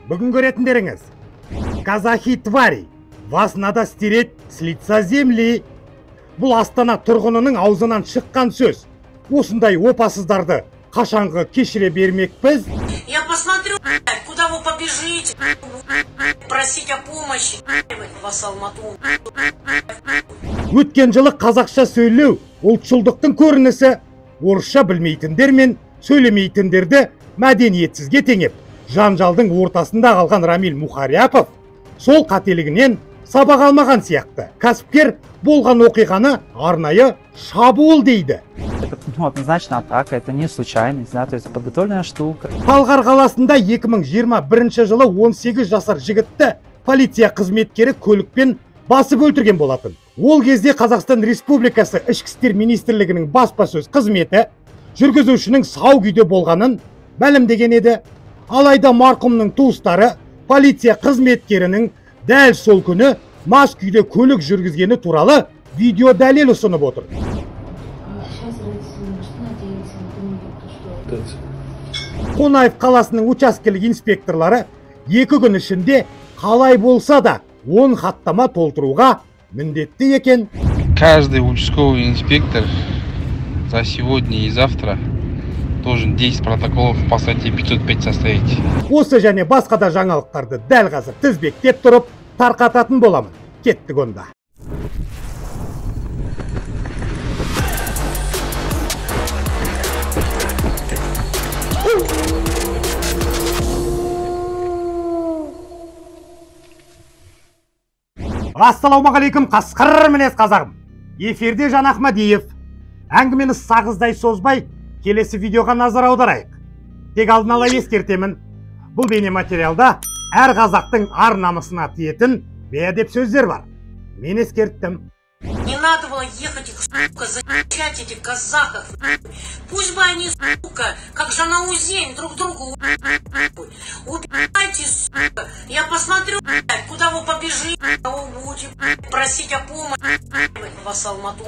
Бүгін көретіндеріңіз. Казахи твари, вас надо стереть с лица земли. Бұл Астана тұрғынының аузынан шыққан сөз. Осындай опасыздарды қашанғы кешіре бермекпіз? Я посмотрю, куда вы побежите, просить о помощи, вас Алмату. Өткен жылы қазақша сөйлеу ұлтшылдықтың көрінісі. Орысша білмейтіндер мен сөйлемейтіндерді мәдениетсізге теңеп, жанжалдың ортасында қалған Рамиль Мухаряпов сол қателігінен сабақ алмаған сияқты. Кәсіпкер болған оқиғаны арнайы шабуыл дейді. Ну, однозначно атака, это не случайность, да, то есть подготовленная штука. Талғар қаласында 2021 жылы 18 жасар жігітті полиция қызметкері көлікпен басып өлтірген болатын. Ол кезде Қазақстан Республикасы Ішкі істер министрлігінің баспасөз қызметі жүргізушінің сау күйде болғанын мәлімдеген еді. Алайда марқұмның туыстары полиция қызметкерінің дәл сол күні мас күйде көлік жүргізгені туралы видео дәлел ұсынып отыр. Қонаев қаласының учаскелік инспекторлары 2 күн ішінде қалай болса да 10 хаттама толтыруға міндетті екен. Каждый участковый инспектор за сегодня и завтра должен 10 протоколов по статье 505 составить. Осы және басқа да жаңалықтарды дәл қазір тізбектеп тұрып тарқататын боламын. Кеттік онда. Ассалаумағалейкум, қасқыр мінез қазағым. Эфирде Жан Ахмадиев. Әңгімені сағыздай созбай, келесі видеоға назар аударайық. Тек алдын ала ескертемін. Бұл бейнематериалда әр қазақтың ар намысына тиетін бейәдеп сөздер бар. Мен ескерттім. Не надо было ехать их, сука, защищать этих казахов. Пусть бы они, сука, как Жанаузен, друг другу убивайте, сука. Я посмотрю, куда вы побежите, кого будете просить о помощи, вас Алмату.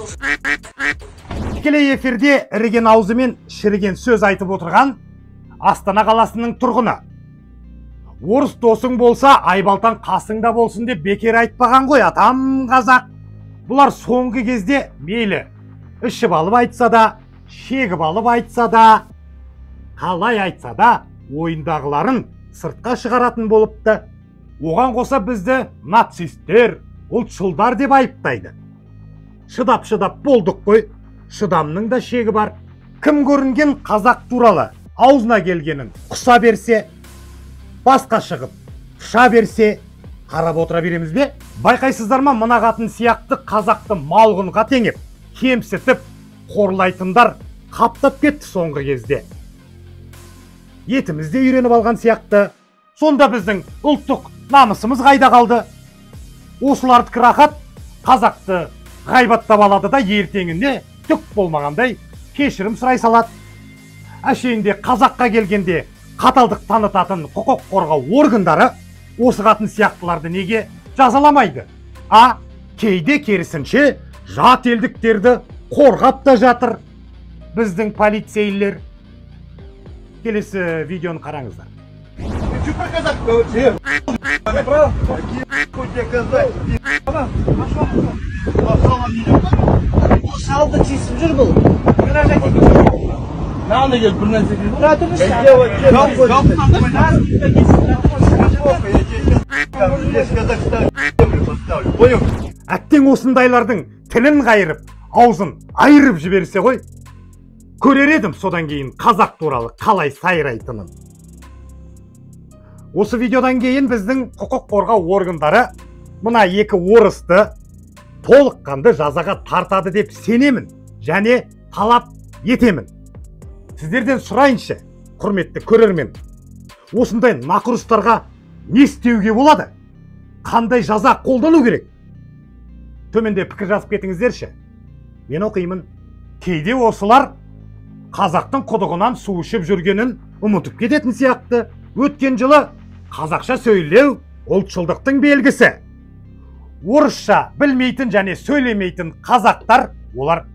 Тікелей эфирде іріген аузымен шіріген сөз айтып отырған Астана қаласының тұрғыны. Орыс досың болса, айбалтан қасыңда болсын деп бекер айтпаған ғой, атам қазақ. Бұлар соңғы кезде мейлі ішіп алып айтса да, шегіп алып айтса да, қалай айтса да, ойындағыларын сыртқа шығаратын болыпты. Оған қоса бізді нацистер, ұлтшылдар деп айыптайды. Шыдап болдық қой, шыдамның да шегі бар. Кім көрінген қазақ туралы аузына келгенін құса берсе, басқа шығып, ұша берсе, қарап отыра береміз бе? Байқайсыздар ма, мына қатын сияқты қазақты малғынға теңеп, кемсітіп, қорлайтындар қаптап кетті соңғы кезде. Етімізде үйреніп алған сияқты. Сонда біздің ұлттық намысымыз қайда қалды? Осыларды рахат қазақты ғайбаттап алады да ертеңіне түк болмағандай кешірім сұрай салады. Әшейінде қазаққа келгенде қаталдық танытатын құқық қорғау органдары осы қатын сияқтыларды неге жазаламайды? Кейде керісінше жат елдіктерді қорғап та жатыр біздің полицейлер. Келесі видеоны қараңыздар. Салды тесіп жүр бұл. Нағында келіп бір нәрсе келіп. Тұра тұрыш. Әттең осындайлардың тілін қайырып, аузын айырып жіберсе ғой, көрер едім содан кейін қазақ туралы қалай сайрайтынын. Осы видеодан кейін біздің құқық қорғау органдары мына 2 орысты толыққанды жазаға тартады деп сенемін және талап етемін. Сіздерден сұрайыншы, құрметті көрермен, осындай нақұрыстарға не істеуге болады? Қандай жаза қолдану керек? Төменде пікір жазып кетіңіздерші. Мен оқимын. Кейде осылар қазақтың құдығынан су ішіп жүргенін ұмытып кететін сияқты. Өткен жылы қазақша сөйлеу ұлтшылдықтың белгісі. Орысша білмейтін және сөйлемейтін қазақтар, олар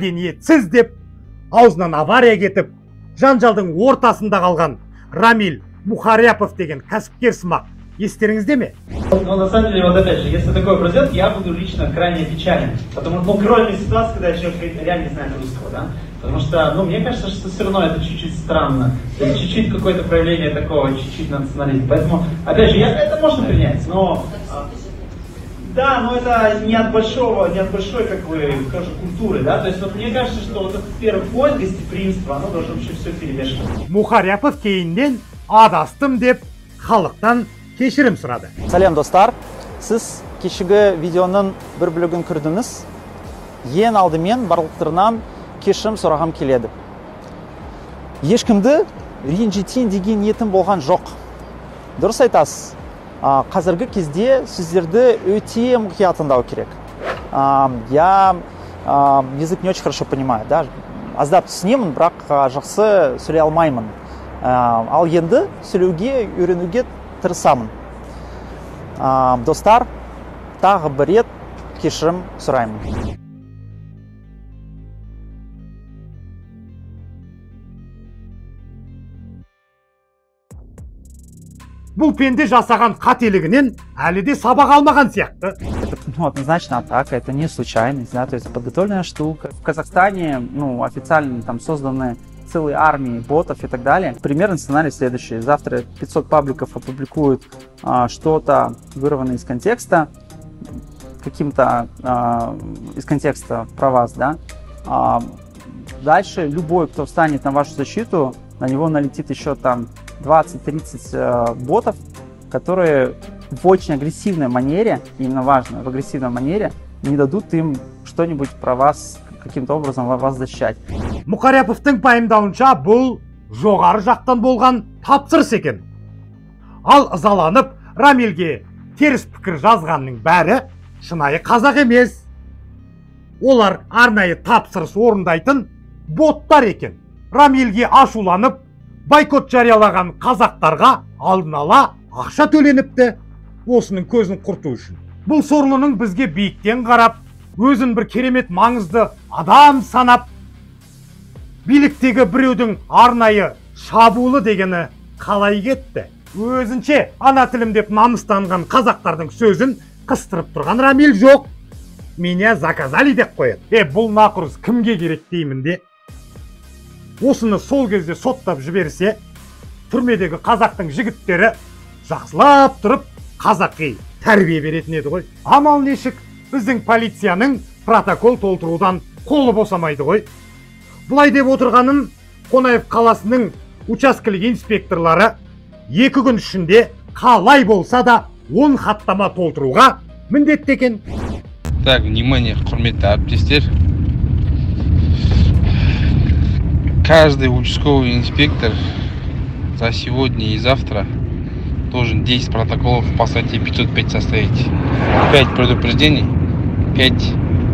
мәдениетсіз деп аузынан авария кетіп, жанжалдың ортасында қалған Рамиль Мухаряпов деген кәсіпкер сымақ. Естеріңізде ме? Но на самом деле, вот опять же, если такое произойдет, я буду лично крайне печален. Потому что, кроме ситуации, когда человек реально не знает русского, да? Потому что, мне кажется, что все равно это чуть-чуть странно. Чуть-чуть какое-то проявление такого, чуть-чуть национализма. Поэтому, опять же, это можно принять, но... Да, но это не от большой, как бы, скажем, культуры, да? То есть, вот мне кажется, что вот этот первый поиск гостеприимства, оно должно вообще все перемешивать. Мухаряпов кейіннен адастым деп халықтан кешірім сұрады. Сәлем достар, сіз кешегі видеоның бір бөлігін көрдіңіз. Ең алдымен барлықтарынан кешірім сұрағым келеді. Ешкімді ренжітейін деген ниетім болған жоқ. Дұрыс айтасыз. Қазіргі кезде сіздерді өте мұқият тыңдау керек. Я язык не очень хорошо понимаю, да? Аздап түсінемін, бірақ жақсы сөйлей алмаймын. Ал енді сөйлеуге, үйренуге тырысамын. Достар, тағы бір рет кешірім сұраймын. Бұл пенде жасаған қателігінен әлі де сабақ алмаған сияқты. Это однозначно атака, это не случайность, да, то есть подготовленная штука. В Казахстане, официально там созданы целые армии ботов и так далее. Примерно сценарий следующий. Завтра 500 пабликов опубликуют что-то вырванное из контекста, каким-то из контекста про вас, да. Дальше любой, кто встанет на вашу защиту, на него налетит еще там 20-30 ботов, которые в очень агрессивной манере, именно важно, в агрессивной манере, не дадут им что-нибудь про вас, каким-то образом вас защищать. Мухаряповтың пайымдауынша бұл жоғары жақтан болған тапсырыс екен. Ал ызаланып Рамилге теріс пікір жазғанның бәрі шынайы қазақ емес. Олар арнайы тапсырыс орындайтын боттар екен. Рамилге ашуланып байкот жариялаған қазақтарға алдын ала ақша төленіпті, осының көзін құрту үшін. Бұл сорлының бізге биіктен қарап, өзін бір керемет маңызды адам санап, биліктегі біреудің арнайы шабуылы дегені қалай кетті. Өзінше ана тілім деп намыстанған қазақтардың сөзін қыстырып тұрған Рамил жоқ. Меня заказали деп қояды. Бұл нақұрыз кімге керек деймін де. Осыны сол кезде соттап жіберсе, түрмедегі қазақтың жігіттері жақсылап тұрып қазақи тәрбие беретін еді ғой. Амал нешік, біздің полицияның протокол толтырудан қолы босамайды ғой. Бұлай деп отырғанын Қонаев қаласының учаскелік инспекторлары 2 күн ішінде қалай болса да 10 хаттама толтыруға міндетті екен. Так, внимание, құрметті әріптестер. Каждый участковый инспектор за сегодня и завтра должен 10 протоколов по статье 505 составить. 5 предупреждений, 5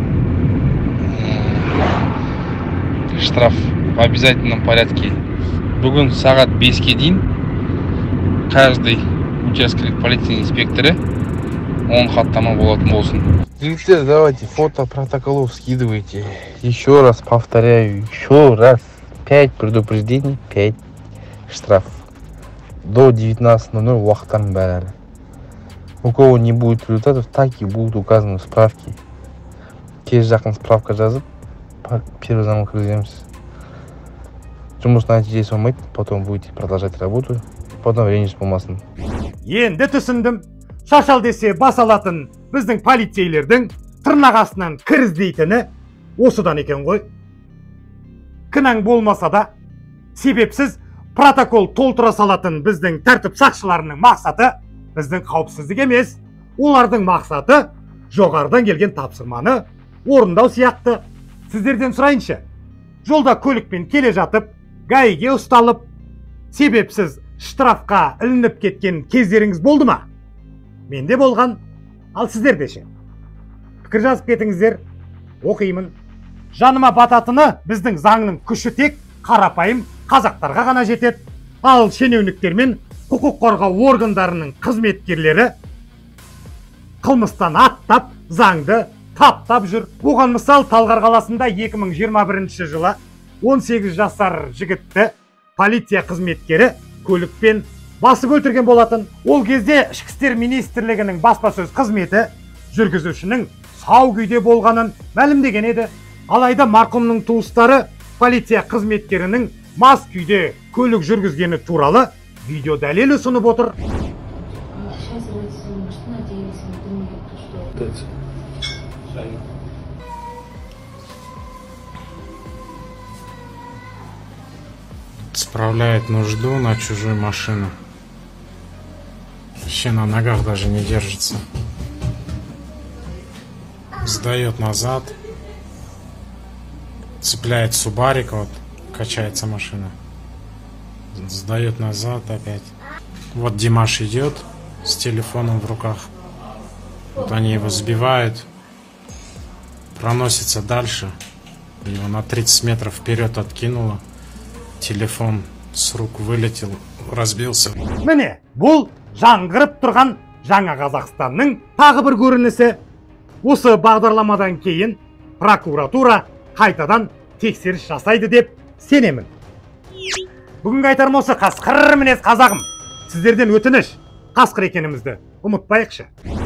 штраф в обязательном порядке. Бүгін сағат 5-ке дейін каждый участковый полиция инспекторы 10 хаттама болатын болсын. Зрители, давайте фото протоколов скидывайте. Еще раз повторяю, еще раз. 5 предупреждений, 5 штраф. До 19:00 уақыттан бәрі. У кого не будет результатов, так и будут указаны в справке. Кез жақын справка жазып, первый звонок кіргіземіз. Жұмыс нәтижесі болмайды, потом будете продолжать работу, потом ренжіс болмасын. Енді түсіндім. Шашал десе бас алатын біздің полицейлердің тырнақ астынан кір іздейтіні осыдан екен ғой. Кінәң болмаса да, себепсіз протокол толтыра салатын біздің тәртіп сақшыларының мақсаты біздің қауіпсіздік емес. Олардың мақсаты жоғарыдан келген тапсырманы орындау сияқты. Сіздерден сұрайыншы, жолда көлікпен келе жатып, гаиге ұсталып, себепсіз штрафқа ілініп кеткен кездеріңіз болды ма? Менде болған, ал сіздерде ше? Пікір жазып кетіңіздер, оқимын. Жаныма бататыны біздің заңның күші тек қарапайым қазақтарға ғана жетеді. Ал шенеуніктер мен құқық қорғау органдарының қызметкерлері қылмыстан аттап, заңды таптап жүр. Оған мысал Талғар қаласында 2021 жылы 18 жасар жігітті полиция қызметкері көлікпен басып өлтірген болатын. Ол кезде Ішкі істер министрлігінің баспасөз қызметі жүргізушінің сау күйде болғанын мәлімдеген еді. Алайда марқұмның туыстары полиция қызметкерінің мас күйде көлік жүргізгені туралы видео дәлел ұсынып отыр. Справляет нужду на чужую машину. Вообще на ногах даже не держится. Сдает назад. Цепляет субарик, вот качается машина. Сдает назад опять. Вот Димаш идет с телефоном в руках. Вот они его сбивают. Проносится дальше. Его на 30 метров вперед откинуло. Телефон с рук вылетел, разбился. Міне, бұл жаңғырып тұрған жаңа Қазақстанның тағы бір көрінісі. Осы бағдарламадан кейін прокуратура қайтадан тексеріс жасайды деп сенемін. Бүгінгі айтарым осы. Қасқыр мінез қазағым. Сіздерден өтініш, қасқыр екенімізді ұмытпайықшы.